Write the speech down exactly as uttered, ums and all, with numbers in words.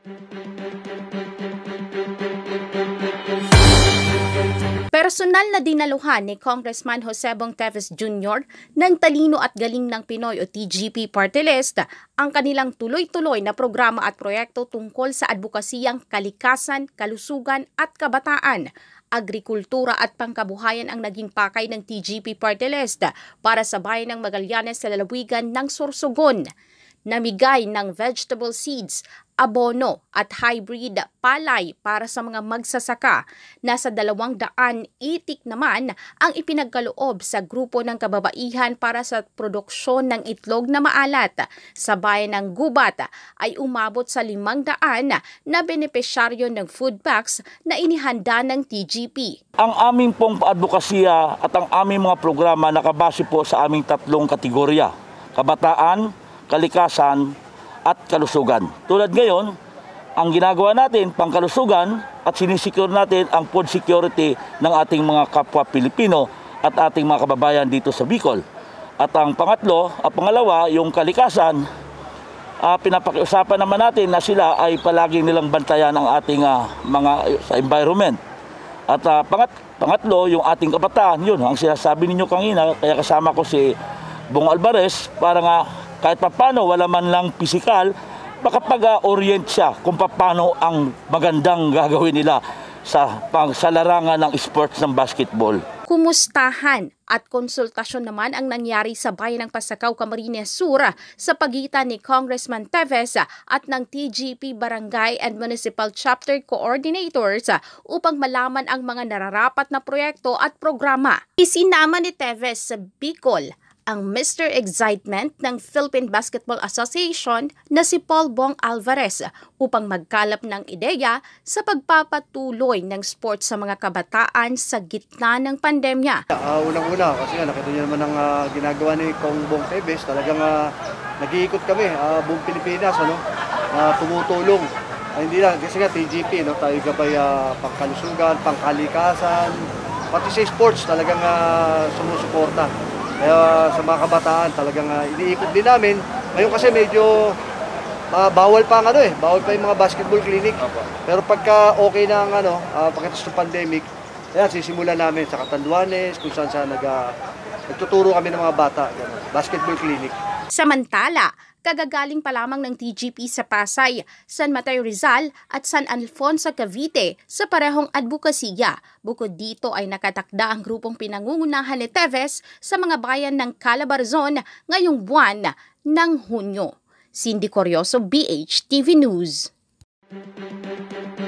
Personal na dinaluhan ni Congressman Jose Bong Teves Junior ng Talino at Galing ng Pinoy o T G P Party List ang kanilang tuloy-tuloy na programa at proyekto tungkol sa advokasiyang kalikasan, kalusugan at kabataan. Agrikultura at pangkabuhayan ang naging pakay ng T G P Party List para sa bayan ng Magallanes sa lalawigan ng Sorsogon. Namigay ng vegetable seeds, abono at hybrid palay para sa mga magsasaka. Nasa dalawang daan itik naman ang ipinagkaloob sa grupo ng kababaihan para sa produksyon ng itlog na maalat. Sa bayan ng Gubat ay umabot sa limang daan na benepisyaryo ng food packs na inihanda ng T G P. Ang aming pong advokasya at ang aming mga programa nakabase po sa aming tatlong kategorya: kabataan, kalikasan at kalusugan. Tulad ngayon, ang ginagawa natin pangkalusugan at sinisecure natin ang food security ng ating mga kapwa Pilipino at ating mga kababayan dito sa Bicol. At ang pangatlo, at pangalawa, yung kalikasan, uh, pinapakiusapan naman natin na sila ay palagi nilang bantayan ang ating uh, mga sa environment. At uh, pangat, pangatlo, yung ating kabataan, yun, ang sinasabi ninyo kanina, kaya kasama ko si Bong Alvarez para nga kahit papano wala man lang pisikal, makapag-orient siya kung paano ang magandang gagawin nila sa, pang, sa larangan ng sports ng basketball. Kumustahan at konsultasyon naman ang nangyari sa bayan ng Pasakaw, Camarines Sur sa pagitan ni Congressman Teves at ng T G P Barangay and Municipal Chapter Coordinators upang malaman ang mga nararapat na proyekto at programa. Isinama ni Teves sa Bicol ang Mister Excitement ng Philippine Basketball Association na si Paul Bong Alvarez upang magkalap ng ideya sa pagpapatuloy ng sports sa mga kabataan sa gitna ng pandemya. Uh, Unang-una, kasi nga nakita niyo naman ang uh, ginagawa ni Kong Bong Teves, talagang uh, nag-iikot kami, uh, buong Pilipinas, ano, uh, tumutulong. Uh, hindi lang, kasi nga T G P, no, tayo gabay uh, pangkalusugan, pangkalikasan, pati sa sports talagang uh, sumusuporta. Kaya sa mga kabataan talagang uh, iniikot din namin. Ngayon kasi medyo uh, bawal pa ang ano eh, bawal pa yung mga basketball clinic. Pero pagka okay na ang ano, uh, pagkatapos ng pandemic, ayan, sisimulan namin sa Catanduanes, kung saan saan nag, uh, nagtuturo kami ng mga bata, gano'n, basketball clinic. Samantala, kagagaling pa lamang ng T G P sa Pasay, San Mateo Rizal at San Alfonso Cavite sa parehong advokasya. Bukod dito ay nakatakda ang grupong pinangungunahan ni Teves sa mga bayan ng Calabarzon ngayong buwan ng Hunyo. Cindy Corioso, B H T V News.